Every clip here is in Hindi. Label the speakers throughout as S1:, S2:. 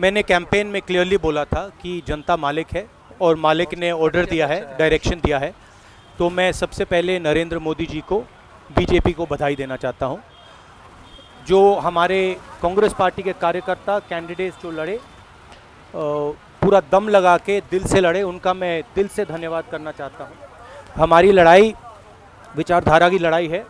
S1: मैंने कैंपेन में क्लियरली बोला था कि जनता मालिक है और मालिक ने ऑर्डर दिया है, डायरेक्शन दिया है। तो मैं सबसे पहले नरेंद्र मोदी जी को, बीजेपी को बधाई देना चाहता हूं। जो हमारे कांग्रेस पार्टी के कार्यकर्ता, कैंडिडेट्स जो लड़े, पूरा दम लगा के दिल से लड़े, उनका मैं दिल से धन्यवाद करना चाहता हूं। हमारी लड़ाई विचारधारा की लड़ाई है।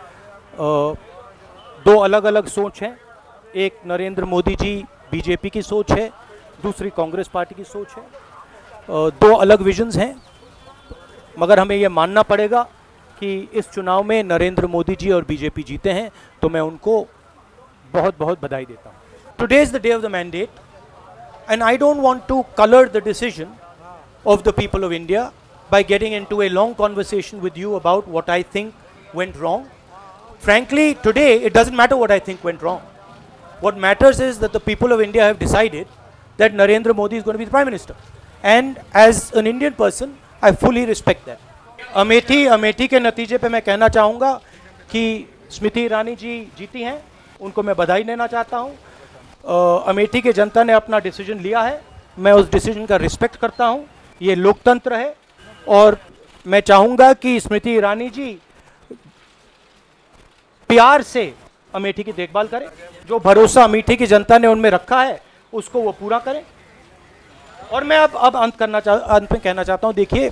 S1: दो अलग अलग सोच हैं, एक नरेंद्र मोदी जी बीजेपी की सोच है, दूसरी कांग्रेस पार्टी की सोच है। दो अलग विजन्स हैं, मगर हमें यह मानना पड़ेगा कि इस चुनाव में नरेंद्र मोदी जी और बीजेपी जीते हैं, तो मैं उनको बहुत बहुत बधाई देता हूँ। Today is the day of the mandate and I don't want to colour the decision of the people of India by getting into a long conversation with you about what I think went wrong. Frankly, today it doesn't matter what I think went wrong. What matters is that the people of India have decided that Narendra Modi is going to be the Prime Minister. And as an Indian person, I fully respect that. Amethi के नतीजे पे मैं कहना चाहूँगा कि स्मृति ईरानी जी जीती हैं, उनको मैं बधाई देना चाहता हूँ। अमेठी के जनता ने अपना डिसीजन लिया है, मैं उस डिसीजन का रिस्पेक्ट करता हूँ। ये लोकतंत्र है और मैं चाहूँगा कि स्मृति ईरानी जी प्यार से अमेठी की देखभाल करें। जो भरोसा अमेठी की जनता ने उनमें रखा है उसको वो पूरा करें। और मैं अब अंत में कहना चाहता हूँ, देखिए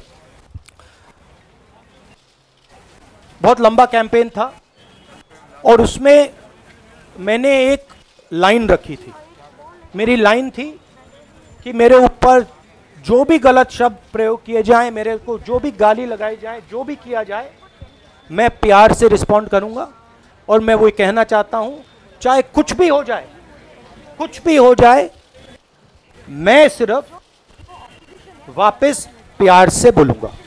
S1: बहुत लंबा कैंपेन था और उसमें मैंने एक लाइन रखी थी। मेरी लाइन थी कि मेरे ऊपर जो भी गलत शब्द प्रयोग किए जाएं, मेरे को जो भी गाली लगाई जाए, जो भी किया जाए, मैं प्यार से रिस्पॉन्ड करूंगा। और मैं वो कहना चाहता हूं, चाहे कुछ भी हो जाए, मैं सिर्फ वापस प्यार से बोलूंगा।